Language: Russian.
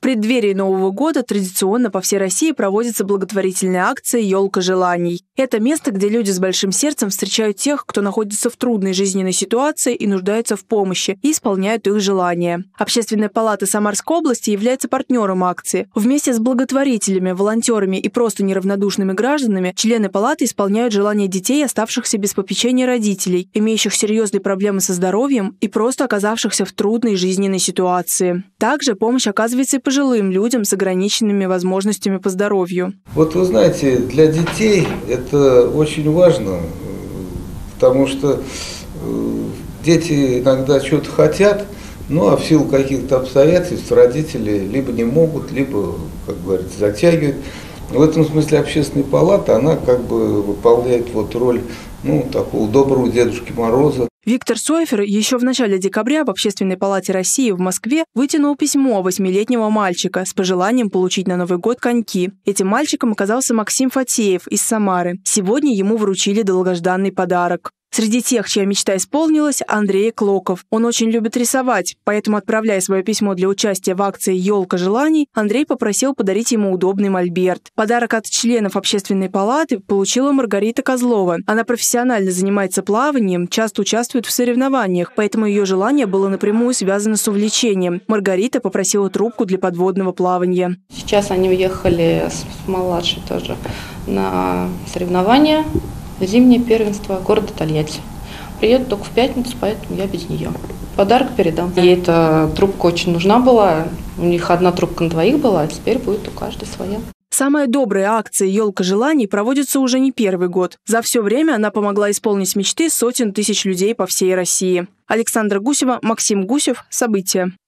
преддверии Нового года традиционно по всей России проводится благотворительная акция «Елка желаний». Это место, где люди с большим сердцем встречают тех, кто находится в трудной жизненной ситуации и нуждается в помощи, и исполняют их желания. Общественная палата Самарской области является партнером акции. Вместе с благотворителями, волонтерами и просто неравнодушными гражданами члены палаты исполняют желания детей, оставшихся без попечения родителей, имеющих серьезные проблемы со здоровьем и просто оказавшихся в трудной жизненной ситуации. Также помощь оказывается и пожилым людям с ограниченными возможностями по здоровью. Вот вы знаете, для детей это очень важно, потому что дети иногда что-то хотят, а в силу каких-то обстоятельств родители либо не могут, либо, как говорится, затягивают. В этом смысле общественная палата, она как бы выполняет роль такого доброго Дедушки Мороза. Виктор Сойфер еще в начале декабря в Общественной палате России в Москве вытянул письмо 8-летнего мальчика с пожеланием получить на Новый год коньки. Этим мальчиком оказался Максим Фатеев из Самары. Сегодня ему вручили долгожданный подарок. Среди тех, чья мечта исполнилась, Андрей Клоков. Он очень любит рисовать, поэтому, отправляя свое письмо для участия в акции «Елка желаний», Андрей попросил подарить ему удобный мольберт. Подарок от членов Общественной палаты получила Маргарита Козлова. Она профессионально занимается плаванием, часто участвует в соревнованиях, поэтому ее желание было напрямую связано с увлечением. Маргарита попросила трубку для подводного плавания. Сейчас они уехали с младшей тоже на соревнования. Зимнее первенство города Тольятти. Приеду только в пятницу, поэтому я без нее. Подарок передам. Ей эта трубка очень нужна была. У них одна трубка на двоих была, а теперь будет у каждой своя. Самая добрая акция «Елка желаний» проводится уже не первый год. За все время она помогла исполнить мечты сотен тысяч людей по всей России. Александра Гусева, Максим Гусев. События.